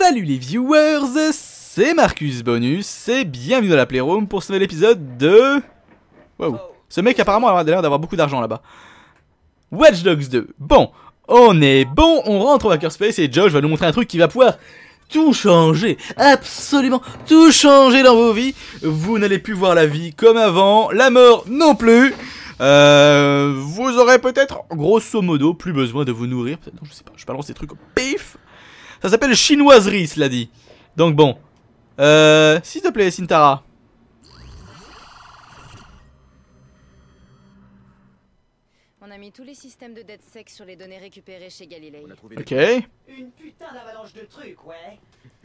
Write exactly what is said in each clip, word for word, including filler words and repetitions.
Salut les viewers, c'est Marcus Bonus et bienvenue dans la Playroom pour ce nouvel épisode de... Wow. Ce mec apparemment a l'air d'avoir beaucoup d'argent là-bas. Watch Dogs deux. Bon, on est bon, on rentre au Hackerspace et Josh va nous montrer un truc qui va pouvoir tout changer, absolument tout changer dans vos vies. Vous n'allez plus voir la vie comme avant, la mort non plus. Euh, vous aurez peut-être, grosso modo, plus besoin de vous nourrir. Non, je sais pas, je balance des trucs au pif. Ça s'appelle chinoiserie, cela dit. Donc bon. Euh, s'il te plaît, Sintara. On a mis tous les systèmes de DeadSec sur les données récupérées chez Galilei. Ok. Une putain d'avalanche de trucs, ouais.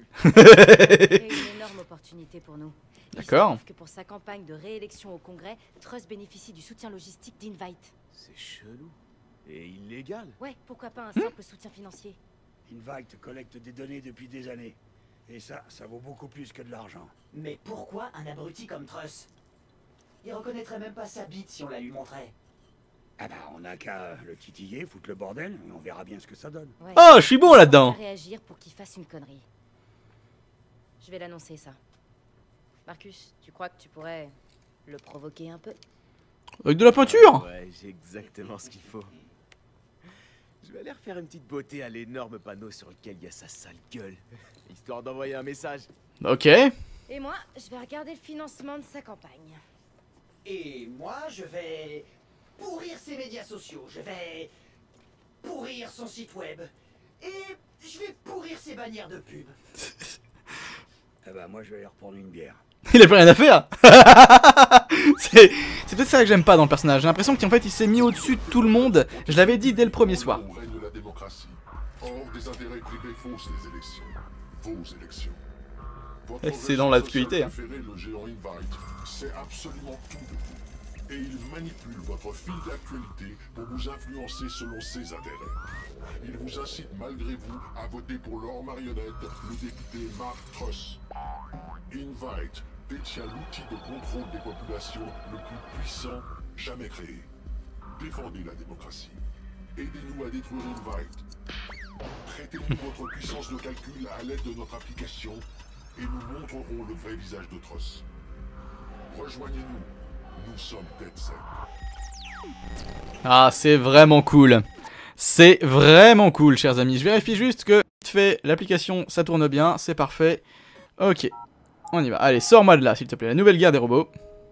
Et une énorme opportunité pour nous. D'accord. Que pour sa campagne de réélection au Congrès, Truss bénéficie du soutien logistique d'Invite. C'est chelou. Et illégal. Ouais, pourquoi pas un simple soutien financier. Invite collecte des données depuis des années. Et ça, ça vaut beaucoup plus que de l'argent. Mais pourquoi un abruti comme Truss? Il reconnaîtrait même pas sa bite si on la lui montrait. Ah bah, on a qu'à le titiller, foutre le bordel, et on verra bien ce que ça donne. Ouais. Oh, je suis bon là-dedans. Réagir pour qu'il fasse une connerie. Je vais l'annoncer ça. Marcus, tu crois que tu pourrais le provoquer un peu? Avec de la peinture. Ouais, j'ai exactement ce qu'il faut. Je vais aller refaire une petite beauté à l'énorme panneau sur lequel il y a sa sale gueule. Histoire d'envoyer un message. Ok. Et moi, je vais regarder le financement de sa campagne. Et moi, je vais pourrir ses médias sociaux. Je vais pourrir son site web. Et je vais pourrir ses bannières de pub. Ah bah, moi, je vais aller reprendre une bière. Il a plus rien à faire. C'est c'est peut-être ça que j'aime pas dans le personnage. J'ai l'impression qu'en fait il s'est mis au-dessus de tout le monde. Je l'avais dit dès le premier soir. Au règne de la démocratie. Hors des intérêts privés fausses les élections. Vos élections. Votre C'est dans l'actualité, hein. préféré, le géant Invite, sait absolument tout de vous. Et il manipule votre fil d'actualité pour vous influencer selon ses intérêts. Il vous incite malgré vous à voter pour leur marionnette, le député Mark Truss. Invite détient l'outil de contrôle des populations le plus puissant jamais créé. Défendez la démocratie. Aidez-nous à détruire Invite. Traitez-nous votre puissance de calcul à l'aide de notre application et nous montrerons le vrai visage de Truss. Rejoignez-nous. Nous sommes DeadSec. Ah, c'est vraiment cool. C'est vraiment cool, chers amis. Je vérifie juste que fait l'application, ça tourne bien, c'est parfait. Ok, on y va. Allez, sors-moi de là, s'il te plaît. La nouvelle guerre des robots.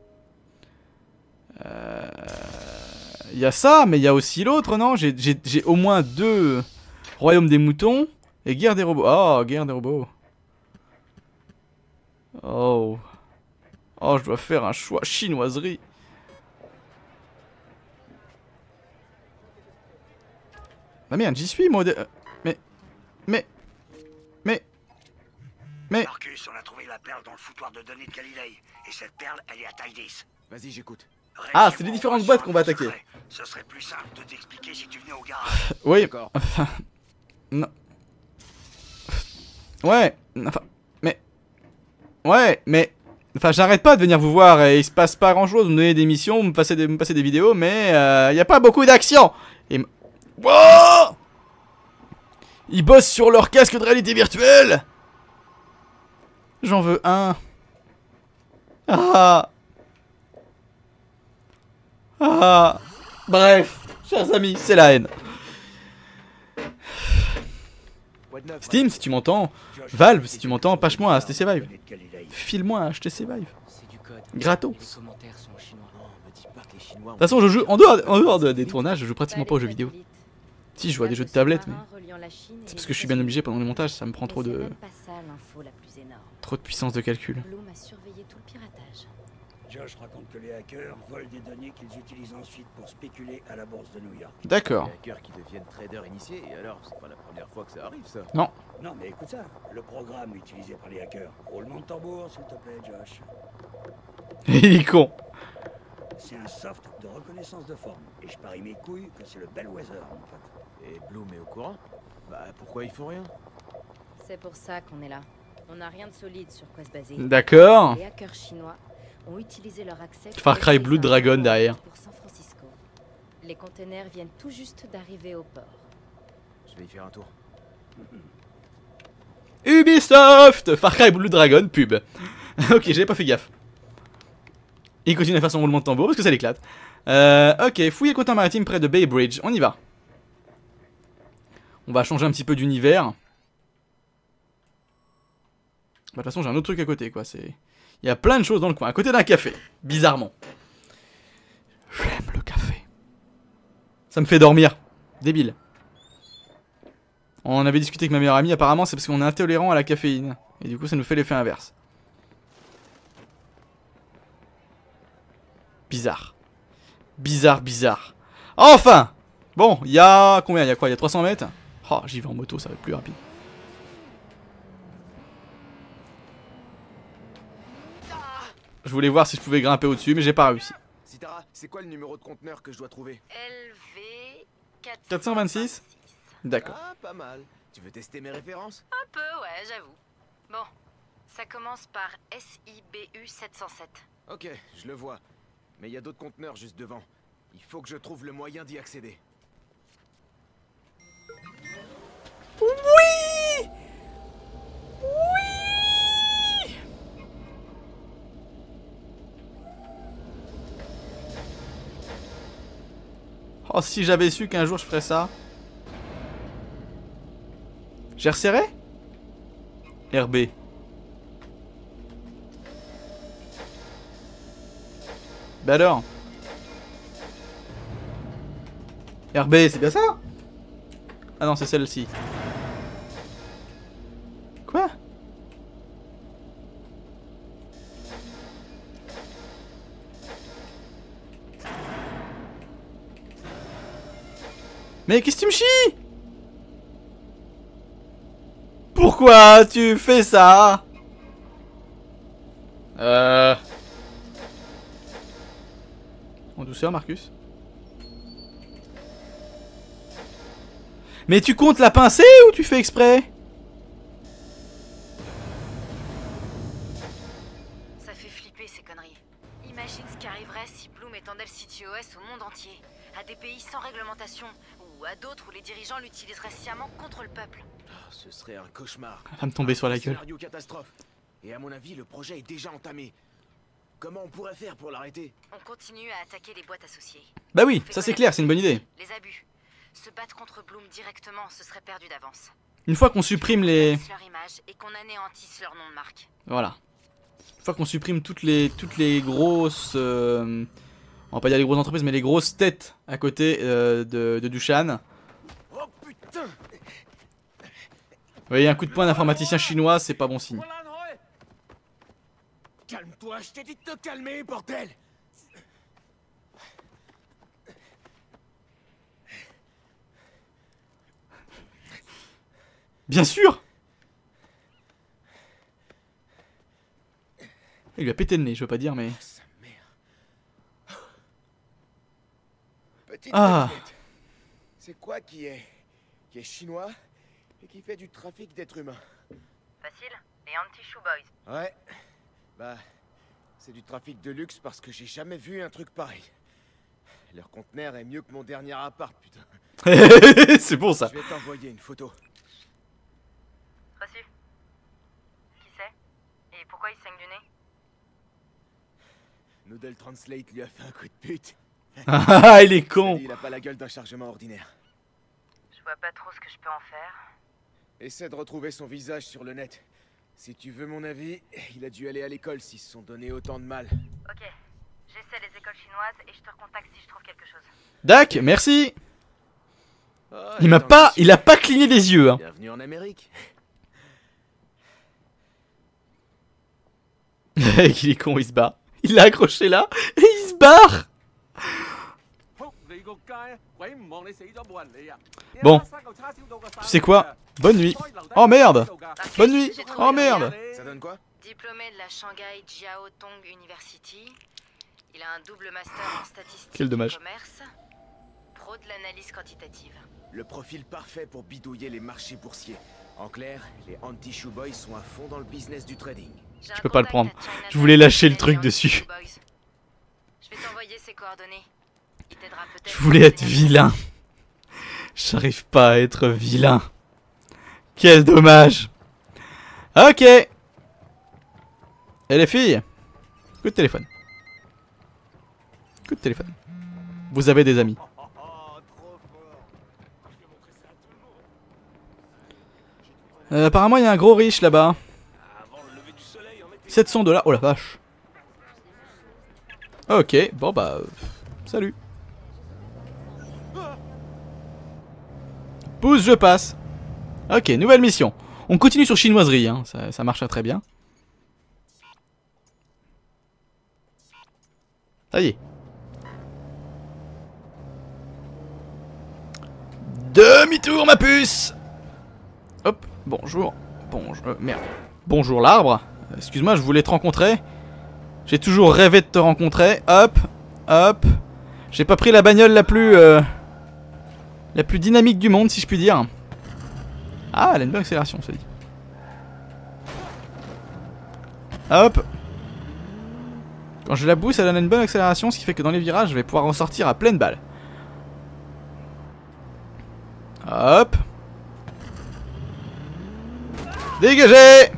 Euh... Il y a ça, mais il y a aussi l'autre, non? J'ai au moins deux royaumes des moutons et guerre des robots. Oh, guerre des robots. Oh. Oh, je dois faire un choix. Chinoiserie. Ah merde, j'y suis, moi. De... Mais... Mais... Mais... Mais... Marcus, on a trouvé la perle dans le foutoir de données de Galilei. Et cette perle, elle est à taille dix. Vas-y, j'écoute. Ah, c'est les différentes boîtes qu'on va attaquer. Ce serait plus simple de t'expliquer si tu venais au garage. Oui. D'accord. Enfin... Non. Ouais. Enfin... Mais... Ouais, mais... Enfin, j'arrête pas de venir vous voir et il se passe pas grand chose. Vous me donnez des missions, vous me passez des, me passez des vidéos, mais... Il euh, y a pas beaucoup d'action. Et... Wow, ils bossent sur leur casque de réalité virtuelle. J'en veux un. Ah. Ah. Bref, chers amis, c'est la haine. Steam, si tu m'entends. Valve, si tu m'entends, pâche-moi à H T C Vive. File-moi à H T C Vive. Gratos. De toute façon, je joue en dehors, en dehors de, des tournages, je joue pratiquement pas aux jeux vidéo. Si, je joue à des jeux de tablette, mais c'est parce que je suis bien obligé pendant les montages, ça me prend trop de trop de puissance de calcul. Josh raconte que les hackers volent des données qu'ils utilisent ensuite pour spéculer à la bourse de New York. D'accord. Les hackers qui deviennent traders initiés, et alors, c'est pas la première fois que ça arrive, ça. Non. Non, mais écoute ça, le programme utilisé par les hackers. Roulement de tambour, s'il te plaît, Josh. Il est con. C'est un soft de reconnaissance de forme. Et je parie mes couilles que c'est le Bellwether, mon pote. Et Bloom est au courant? Bah, pourquoi ils font rien? C'est pour ça qu'on est là. On n'a rien de solide sur quoi se baser. D'accord. Les hackers chinois ont utilisé leur accès. Far Cry Blood Dragon derrière. Pour San Francisco. Les containers viennent tout juste d'arriver au port. Je vais y faire un tour. Ubisoft, Far Cry Blue Dragon, pub. Ok, j'avais pas fait gaffe. Il continue à faire son roulement de tambour parce que ça l'éclate. Euh, ok, fouiller le comptoir maritime près de Bay Bridge, on y va. On va changer un petit peu d'univers. Bah, de toute façon, j'ai un autre truc à côté, quoi. C'est, il y a plein de choses dans le coin, à côté d'un café, bizarrement. J'aime le café. Ça me fait dormir. Débile. On avait discuté avec ma meilleure amie, apparemment c'est parce qu'on est intolérant à la caféine. Et du coup ça nous fait l'effet inverse. Bizarre. Bizarre, bizarre. Enfin! Bon, il y a combien? Il y a quoi? Il y a trois cents mètres? Oh, j'y vais en moto, ça va être plus rapide. Je voulais voir si je pouvais grimper au-dessus, mais j'ai pas réussi. Sitara, c'est quoi le numéro de conteneur que je dois trouver? L V quatre cent vingt-six. D'accord. Ah, pas mal. Tu veux tester mes références? Un peu, ouais, j'avoue. Bon, ça commence par S I B U sept cent sept. Ok, je le vois. Mais il y a d'autres conteneurs juste devant. Il faut que je trouve le moyen d'y accéder. Oui! Oui! Oh, si j'avais su qu'un jour je ferais ça. J'ai resserré? R B. Bah alors? R B, c'est bien ça? Ah non, c'est celle-ci. Quoi? Mais qu'est-ce que tu me chies? Pourquoi tu fais ça? Euh... En douceur, Marcus. Mais tu comptes la pincée ou tu fais exprès? Ça fait flipper ces conneries. Imagine ce qui arriverait si Bloom étendait le CityOS au monde entier, à des pays sans réglementation, ou à d'autres où les dirigeants l'utiliseraient sciemment contre le peuple. Oh, ce serait un cauchemar. Elle va me tomber sur la gueule. Scénario catastrophe. Et à mon avis, le projet est déjà entamé. Comment on pourrait faire pour l'arrêter? On continue à attaquer les boîtes associées. Bah oui, ça c'est clair, c'est une bonne idée. Les abus. Se battre contre Bloom directement, ce serait perdu d'avance. Une fois qu'on supprime les... Leur image et qu'on anéantisse leur nom de marque. Voilà. Une fois qu'on supprime toutes les, toutes les grosses... Euh... On va pas dire les grosses entreprises, mais les grosses têtes à côté euh, de, de Dushan. Oh putain! Vous voyez, un coup de poing d'informaticien chinois, c'est pas bon signe. Calme-toi, je t'ai dit de te calmer, bordel! Bien sûr! Il lui a pété le nez, je veux pas dire, mais... Sa mère. Petite Ah. devinette. C'est quoi qui est... qui est chinois et qui fait du trafic d'êtres humains? Facile, les Anti-Shoe Boys. Ouais. Bah... c'est du trafic de luxe parce que j'ai jamais vu un truc pareil. Leur conteneur est mieux que mon dernier appart, putain. C'est bon ça. Je vais t'envoyer une photo. Reçu. Qui c'est? Et pourquoi il saigne du nez? Noodle Translate lui a fait un coup de pute. Ah, il est con. Il a pas la gueule d'un chargement ordinaire. Je vois pas trop ce que je peux en faire. Essaie de retrouver son visage sur le net. Si tu veux mon avis, il a dû aller à l'école s'ils se sont donné autant de mal. Ok. J'essaie les écoles chinoises et je te recontacte si je trouve quelque chose. Dac, merci. Oh, Il m'a attends, pas, je il a pas cligné des yeux. Hein. Bienvenue en Amérique. Il est con, il se barre. Il l'a accroché là et il se barre. Bon, tu sais quoi? Bonne nuit. Oh merde. Bonne nuit. Oh merde. Ça donne quoi? Diplômé de la Shanghai Jiao Tong University. Il a un double master en statistique Quel dommage. et commerce. Pro de l'analyse quantitative. Le profil parfait pour bidouiller les marchés boursiers. En clair, les Anti-Shoe Boys sont à fond dans le business du trading. Je peux pas le prendre. Je voulais lâcher le truc dessus. Je vais t'envoyer ses coordonnées. Il t'aidera peut-être. Je voulais être vilain. J'arrive pas à être vilain. Quel dommage. Ok. Et les filles, coup de téléphone. Coup de téléphone. Vous avez des amis. Euh, apparemment il y a un gros riche là-bas. sept cents dollars. Oh la vache. Ok, bon bah... Euh, salut. Pousse, je passe. Ok, nouvelle mission. On continue sur chinoiserie, hein. ça, ça marche très bien. Ça y est. Demi-tour ma puce. Hop, bonjour. Bonjour, euh, merde. Bonjour l'arbre. Excuse-moi, je voulais te rencontrer. J'ai toujours rêvé de te rencontrer. Hop, hop. J'ai pas pris la bagnole la plus... Euh, la plus dynamique du monde, si je puis dire. Ah, elle a une bonne accélération, ça dit. Hop. Quand je la booste, elle a une bonne accélération, ce qui fait que dans les virages, je vais pouvoir ressortir à pleine balle. Hop. Dégagez.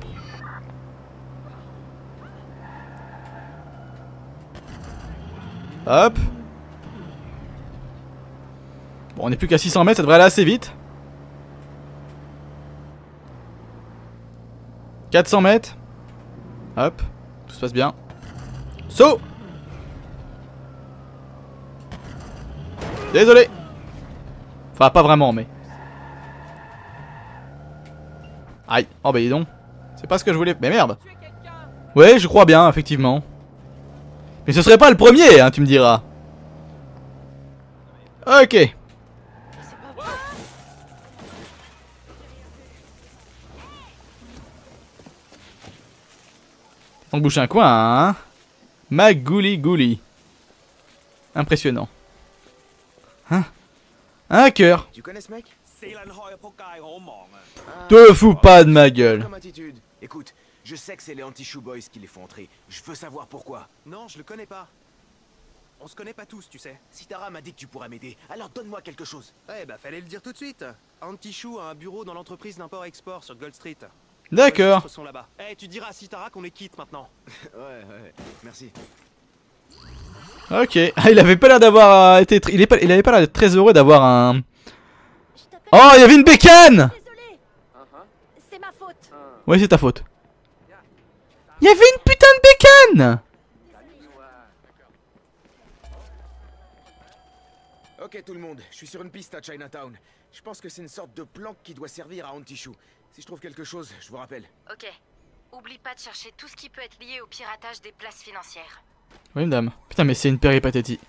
Hop. Bon, on est plus qu'à six cents mètres, ça devrait aller assez vite. quatre cents mètres. Hop. Tout se passe bien. Saut. Désolé. Enfin, pas vraiment, mais... Aïe. Oh bah dis donc. C'est pas ce que je voulais... Mais merde. Ouais, je crois bien, effectivement. Mais ce serait pas le premier, hein, tu me diras. Ok. On bouche un coin, hein. Magouli gouli. Impressionnant. Hein? Un hacker. Tu connais ce mec? Te fous pas de ma gueule. Comme attitude. Écoute, je sais que c'est les Anti-Shoe Boys qui les font entrer. Je veux savoir pourquoi. Non, je le connais pas. On se connaît pas tous, tu sais. Sitara m'a dit que tu pourrais m'aider, alors donne-moi quelque chose. Ouais, bah fallait le dire tout de suite. Anti-Shoe a un bureau dans l'entreprise d'import-export sur Gold Street. D'accord. Les registres sont là-bas. Eh, tu diras à Sitara qu'on les quitte maintenant. Ouais, ouais, merci. Ok. Ah, il avait pas l'air d'avoir euh, été... Il, est pas... il avait pas l'air d'être très heureux d'avoir un... Oh, il y avait une bécane. Désolé. C'est ma faute. Ouais, c'est ta faute. Il y avait une putain de bécane. Ok tout le monde, je suis sur une piste à Chinatown. Je pense que c'est une sorte de planque qui doit servir à Anti-Shoe. Si je trouve quelque chose, je vous rappelle. Ok. Oublie pas de chercher tout ce qui peut être lié au piratage des places financières. Oui, madame. Putain, mais c'est une péripathétie.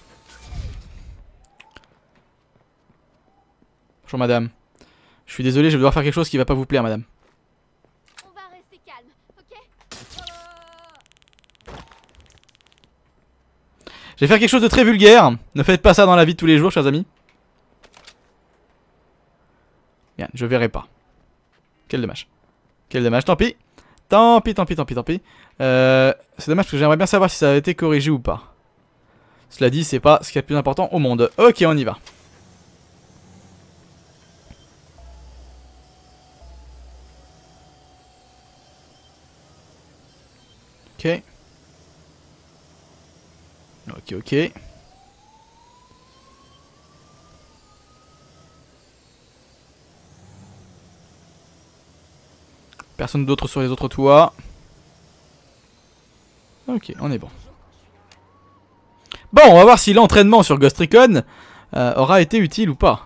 Bonjour, madame. Je suis désolé, je vais devoir faire quelque chose qui va pas vous plaire, madame. On va rester calme, ok? Je vais faire quelque chose de très vulgaire. Ne faites pas ça dans la vie de tous les jours, chers amis. Bien, je verrai pas. Quel dommage. Quel dommage, tant pis. Tant pis, tant pis, tant pis, tant pis. Euh, c'est dommage parce que j'aimerais bien savoir si ça a été corrigé ou pas. Cela dit, c'est pas ce qui est le plus important au monde. Ok, on y va. Ok. Ok, ok. Personne d'autre sur les autres toits. Ok, on est bon. Bon, on va voir si l'entraînement sur Ghost Recon euh, aura été utile ou pas.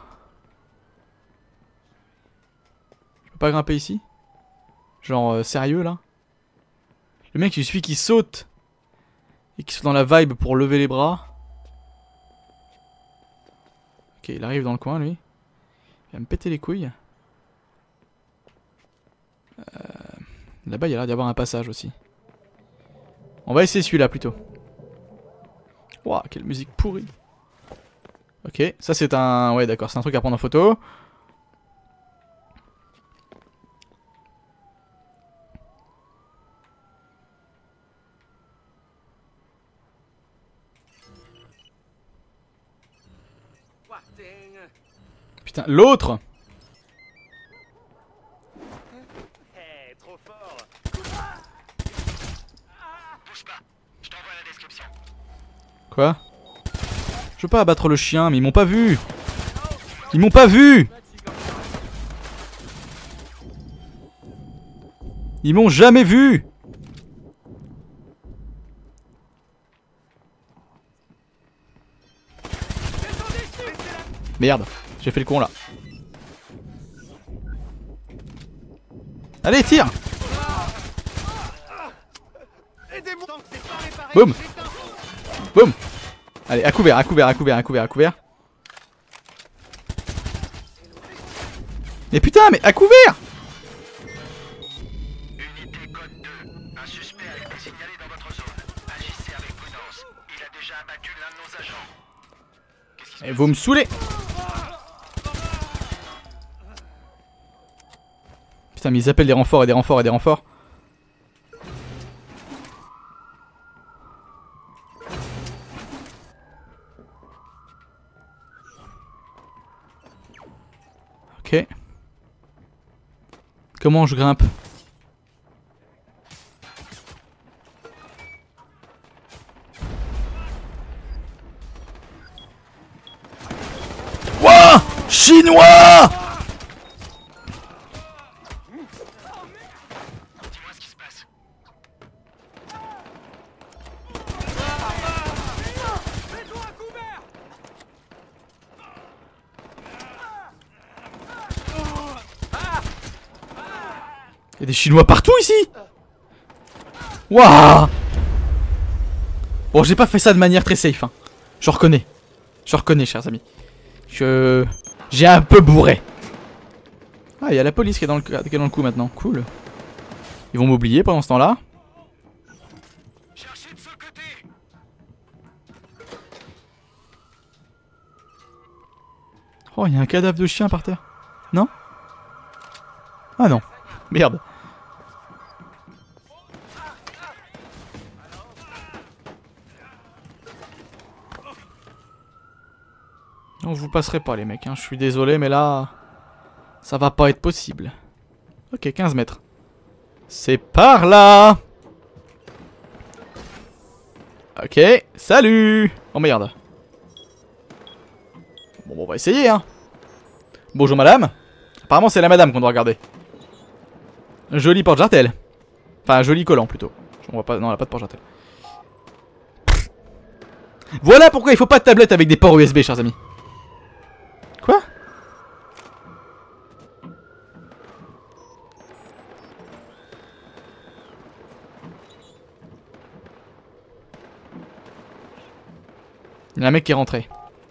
Je peux pas grimper ici? Genre, euh, sérieux là? Le mec, il suffit qu'il saute et qu'il soit dans la vibe pour lever les bras. Ok, il arrive dans le coin, lui. Il va me péter les couilles. Euh, Là-bas, il y a l'air d'y avoir un passage aussi. On va essayer celui-là plutôt. Waouh, quelle musique pourrie. Ok, ça c'est un... Ouais, d'accord, c'est un truc à prendre en photo. Putain, l'autre! Quoi? Je veux pas abattre le chien, mais ils m'ont pas vu. Ils m'ont pas vu. Ils m'ont jamais vu. Merde, j'ai fait le con là. Allez, tire. Boum. Boum. Allez, à couvert, à couvert, à couvert, à couvert, à couvert. Mais putain, mais à couvert. Unité code deux. Un suspect a été signalé dans votre zone. Agissez avec prudence. Il a déjà abattu l'un de nos agents. Qu'est-ce qui se Et vous me saoulez. Putain, mais ils appellent des renforts et des renforts et des renforts. Ok. Comment je grimpe? Wouah! Chinois! Dis-moi ce qui se passe. Il y a des Chinois partout ici. Waouh. Bon, j'ai pas fait ça de manière très safe, hein. Je reconnais. Je reconnais, chers amis. Je... J'ai un peu bourré. Ah, il y a la police qui est, dans le... qui est dans le coup maintenant. Cool. Ils vont m'oublier pendant ce temps-là. Cherchez de ce côté. Oh, il y a un cadavre de chien par terre. Non? Ah non. Merde. Non, vous passerez pas les mecs, hein. Je suis désolé mais là... Ça va pas être possible. Ok, quinze mètres. C'est par là. Ok, salut. Oh merde. Bon, bon on va essayer hein. Bonjour madame. Apparemment c'est la madame qu'on doit regarder. Joli porte-jartel. Enfin joli collant plutôt. On voit pas... Non, elle a pas de porte-jartel. Voilà pourquoi il faut pas de tablette avec des ports U S B, chers amis. Quoi? Il y a un mec qui est rentré.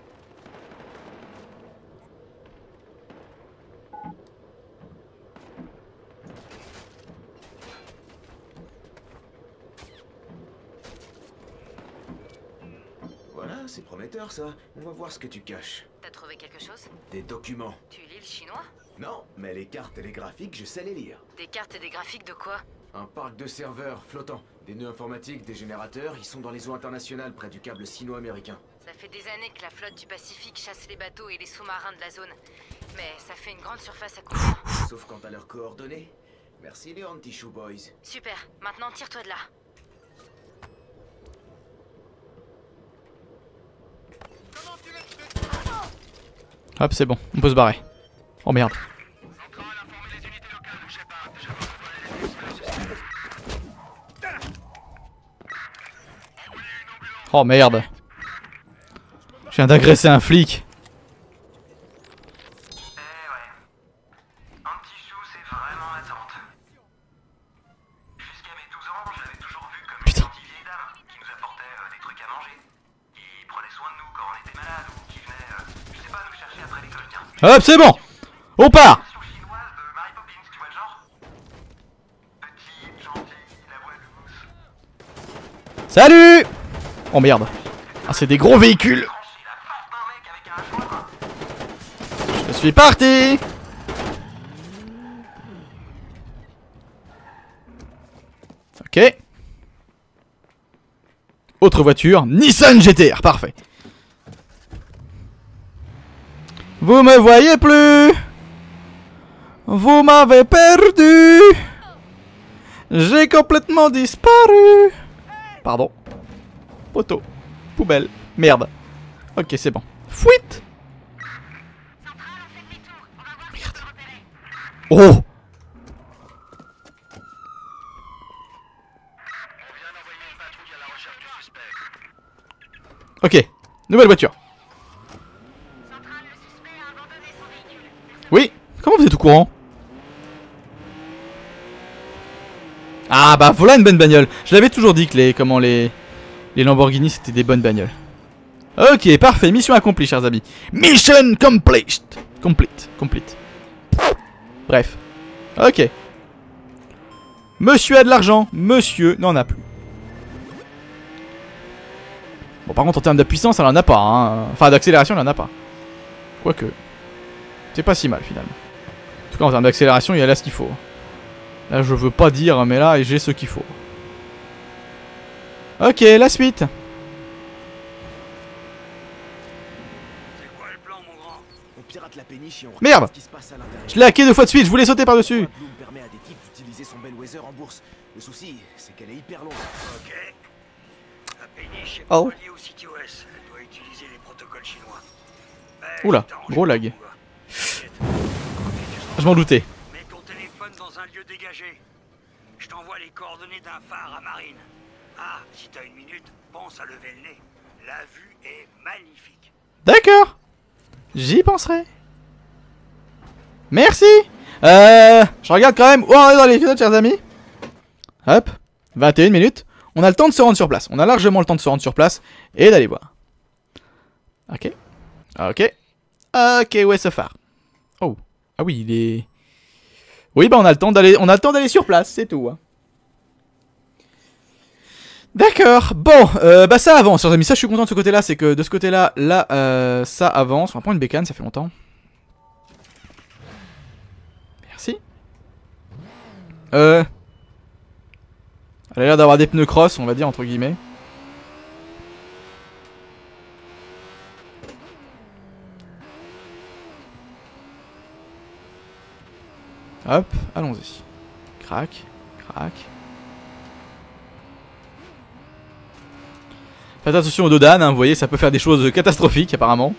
Voilà, c'est prometteur ça. On va voir ce que tu caches. T'as trouvé quelque chose? Des documents. Tu lis le chinois? Non, mais les cartes et les graphiques, je sais les lire. Des cartes et des graphiques de quoi? Un parc de serveurs flottants, des nœuds informatiques, des générateurs, ils sont dans les eaux internationales près du câble sino-américain. Ça fait des années que la flotte du Pacifique chasse les bateaux et les sous-marins de la zone. Mais ça fait une grande surface à couvrir. Sauf quant à leurs coordonnées. Merci les Anti-Shoe Boys. Super, maintenant tire-toi de là. Hop, c'est bon, on peut se barrer. Oh merde. Oh merde. Je viens d'agresser un flic. Eh ouais. Anti-Shoe, c'est vraiment ma tante. Jusqu'à mes douze ans, je l'avais toujours vue comme une gentille vieille dame qui nous apportait euh, des trucs à manger, qui prenait soin de nous quand on était malade ou qui venait, euh, je sais pas, nous chercher après l'école. Tiens, Hop, c'est bon. On part. version chinoise de Mary Poppins, tu vois le genre? Petite, gentille, la voix douce. Salut. Oh merde. Ah, c'est des gros véhicules. Franchir la face d'un mec avec un joint. Je suis parti. Ok. Autre voiture, Nissan G T R, parfait. Vous me voyez plus. Vous m'avez perdu. J'ai complètement disparu. Pardon. Poteau. Poubelle. Merde. Ok, c'est bon. Fuite. Merde. Oh. Ok. Nouvelle voiture. Oui. Comment vous êtes au courant? Ah bah voilà une bonne bagnole. Je l'avais toujours dit que les comment les les Lamborghini c'était des bonnes bagnoles. Ok, parfait, mission accomplie chers amis. Mission complete. Complete, complete. Bref. Ok. Monsieur a de l'argent, monsieur n'en a plus. Bon par contre en termes de puissance elle en a pas hein. Enfin d'accélération elle en a pas. Quoique. C'est pas si mal finalement. En tout cas en termes d'accélération il y a là ce qu'il faut. Là je veux pas dire mais là j'ai ce qu'il faut. Ok, la suite. C'est quoi le plan, mon grand? On pirate la péniche et on Merde. regarde ce qui se passe à l'intérieur. Je l'ai hacké deux fois de suite, je voulais sauter par dessus. Bloom permet à des types d'utiliser son Bellwether en bourse. Le souci, c'est qu'elle est hyper longue. Ok. La péniche est Oh. pas reliée au C T O S. Elle doit utiliser les protocoles chinois. Mais Oula, je t'arrange gros pas, lag. mon gars. T'inquiète. Je m'en doutais. Mets ton téléphone dans un lieu dégagé. Je t'envoie les coordonnées d'un phare à Marine. Ah, si t'as une minute, pense à lever le nez. La vue est magnifique. D'accord. J'y penserai. Merci. Euh, je regarde quand même où on est dans l'épisode, chers amis. Hop, vingt et une minutes. On a le temps de se rendre sur place. On a largement le temps de se rendre sur place et d'aller voir. Ok. Ok. Ok, où est ce phare? Oh. Ah oui, il est... Oui, bah on a le temps d'aller on a le temps d'aller sur place, c'est tout. Hein. D'accord, bon, euh, bah ça avance, chers amis, ça je suis content de ce côté-là, c'est que de ce côté-là, là, euh, ça avance. On va prendre une bécane, ça fait longtemps. Merci. Euh... Elle a l'air d'avoir des pneus cross, on va dire, entre guillemets. Hop, allons-y. Crac, crac. Faites attention au Dodan, hein, vous voyez, ça peut faire des choses catastrophiques apparemment.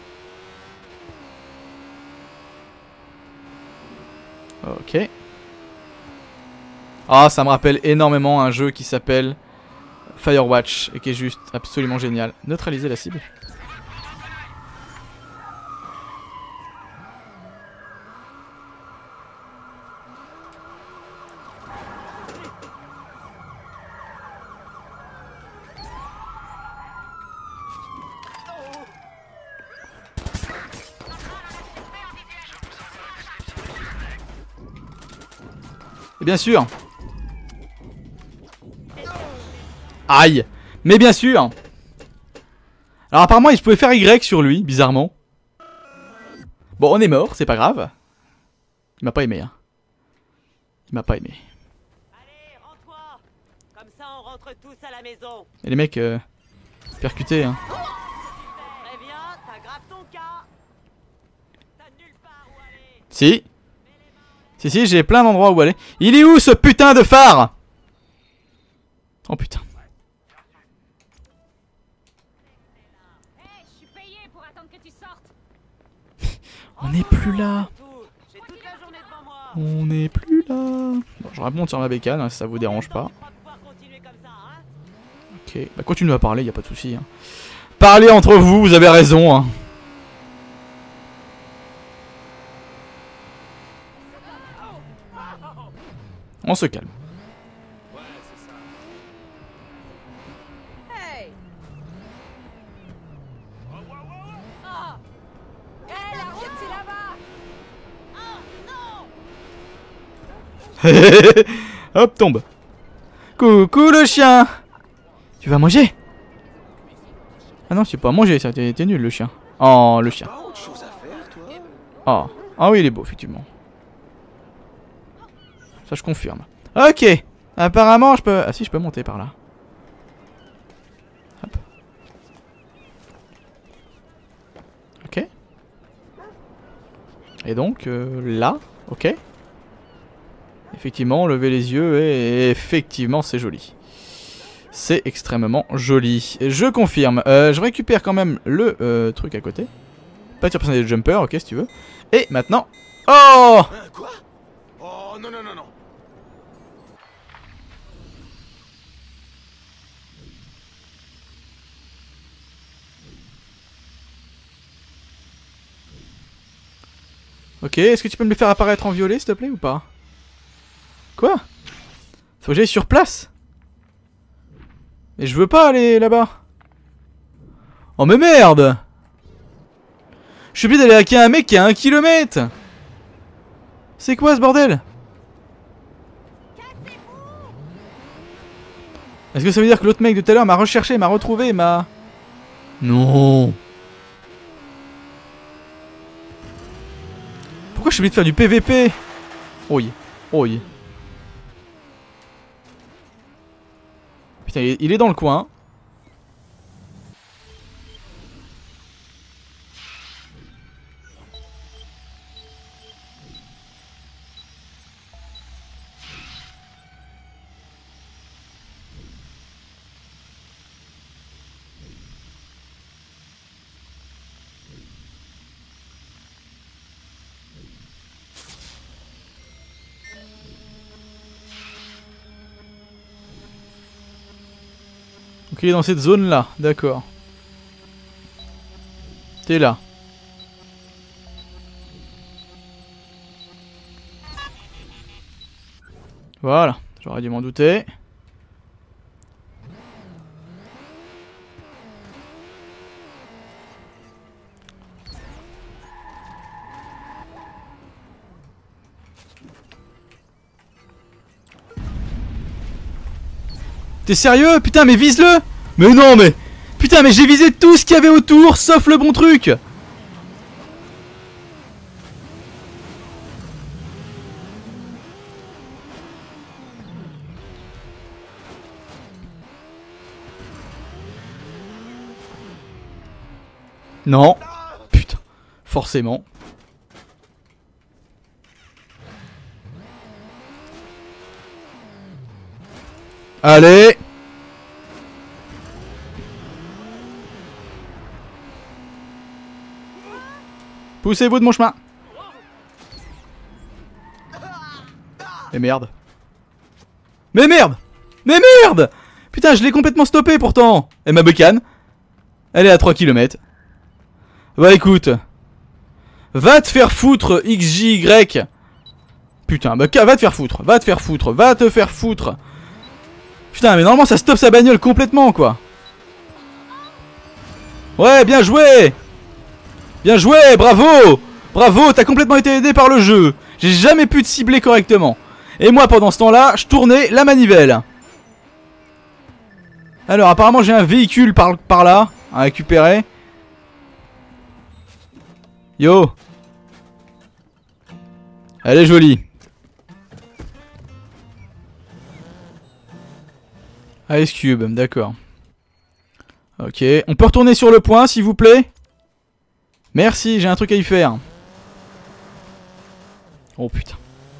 Ok. Ah, ça me rappelle énormément un jeu qui s'appelle Firewatch et qui est juste absolument génial. Neutraliser la cible. Et bien sûr. Aïe. Mais bien sûr. Alors apparemment je pouvais faire Y sur lui, bizarrement. Bon, on est mort, c'est pas grave. Il m'a pas aimé, hein. Il m'a pas aimé. Allez, rends-toi. Comme ça, on rentre tous à la maison. Et les mecs, euh, percutés, hein. Très bien, t'aggraves ton cas. T'as nulle part où aller. Si. Si, si, j'ai plein d'endroits où aller. Il est où ce putain de phare? Oh putain. Hey, je suis payé pour attendre que tu sortes. On n'est plus là. J'ai toute la journée devant moi. On n'est plus là. Bon, je remonte sur ma bécane, hein, si ça vous dérange pas. Tu crois pouvoir continuer comme ça, hein? Ok, bah continuez à parler, y a pas de souci. Hein. Parlez entre vous, vous avez raison. Hein. On se calme. Hey. Oh. Hey, la route, c'est là-bas. Hop, tombe. Coucou le chien. Tu vas manger? Ah non, c'est pas manger, ça. T'es nul le chien. Oh, le chien. Pas autre chose à faire, toi? Oh. Ah oui, il est beau, effectivement. Ça, je confirme. Ok. Apparemment, je peux... Ah si, je peux monter par là. Hop. Ok. Et donc, euh, là. Ok. Effectivement, lever les yeux et effectivement, c'est joli. C'est extrêmement joli. Je confirme. Euh, je récupère quand même le euh, truc à côté. Peinture personnalisée de jumper, ok si tu veux. Et maintenant... Oh Hein, quoi? Oh non, non, non, non. Ok, est-ce que tu peux me le faire apparaître en violet s'il te plaît ou pas? Quoi? Faut que j'aille sur place? Mais je veux pas aller là-bas. Oh mais merde! Je suis obligé d'aller hacker un mec qui est à un kilomètre! C'est quoi ce bordel? Est-ce que ça veut dire que l'autre mec de tout à l'heure m'a recherché, m'a retrouvé, m'a... Non! Pourquoi je suis obligé de faire du P V P? Oui, oui. Putain, il est dans le coin. Donc il est dans cette zone là, d'accord. T'es là. Voilà, j'aurais dû m'en douter. T'es sérieux? Putain mais vise-le! Mais non mais... Putain mais j'ai visé tout ce qu'il y avait autour sauf le bon truc! Non. Putain. Forcément. Allez. Poussez-vous de mon chemin. Mais merde. Mais merde. Mais merde. Putain, je l'ai complètement stoppé pourtant. Et ma bécane, elle est à trois kilomètres. Bah écoute. Va te faire foutre, X J Y. Putain, bah va te faire foutre. Va te faire foutre. Va te faire foutre. Putain, mais normalement ça stoppe sa bagnole complètement quoi. Ouais, bien joué. Bien joué, bravo. Bravo, t'as complètement été aidé par le jeu. J'ai jamais pu te cibler correctement. Et moi pendant ce temps là, je tournais la manivelle. Alors apparemment j'ai un véhicule par, par là à récupérer. Yo. Elle est jolie. Ice Cube, d'accord. Ok, on peut retourner sur le point s'il vous plaît. Merci, j'ai un truc à y faire. Oh putain.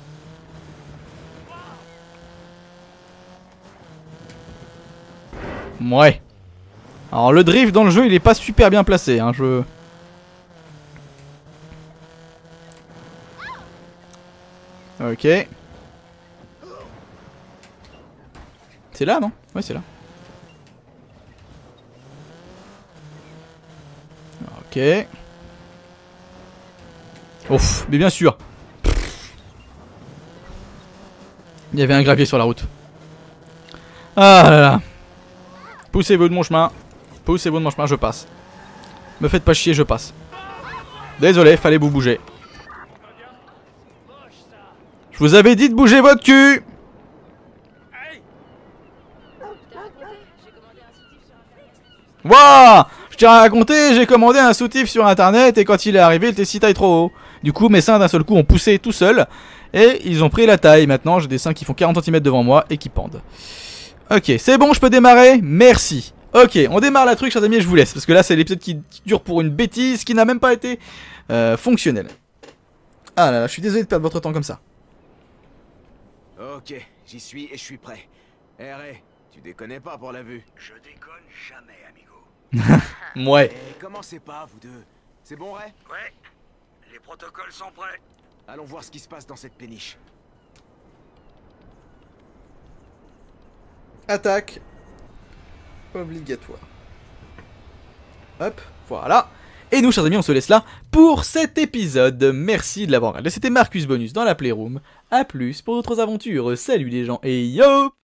Ouais. Alors le drift dans le jeu il est pas super bien placé hein, je... Ok. C'est là non? Ouais c'est là. Ok. Ouf, mais bien sûr. Il y avait un gravier sur la route. Ah là là. Poussez-vous de mon chemin. Poussez-vous de mon chemin, je passe. Me faites pas chier, je passe. Désolé, fallait vous bouger. Je vous avais dit de bouger votre cul. Wouah! Je tiens à raconter, j'ai commandé un soutif sur internet et quand il est arrivé, il était six tailles trop haut. Du coup, mes seins d'un seul coup ont poussé tout seul et ils ont pris la taille. Maintenant, j'ai des seins qui font quarante centimètres devant moi et qui pendent. Ok, c'est bon, je peux démarrer? Merci. Ok, on démarre la truc, chers amis, et je vous laisse. Parce que là, c'est l'épisode qui dure pour une bêtise qui n'a même pas été euh, fonctionnel. Ah là là, je suis désolé de perdre votre temps comme ça. Ok, j'y suis et je suis prêt. R A, Tu déconnais pas pour la vue. Je déconne jamais, amigo. Ouais. Et commencez pas, vous deux. C'est bon, Ray? Ouais, les protocoles sont prêts. Allons voir ce qui se passe dans cette péniche. Attaque. Obligatoire. Hop, voilà. Et nous, chers amis, on se laisse là pour cet épisode. Merci de l'avoir regardé. C'était Marcus Bonus dans la Playroom. A plus pour d'autres aventures. Salut les gens et yo!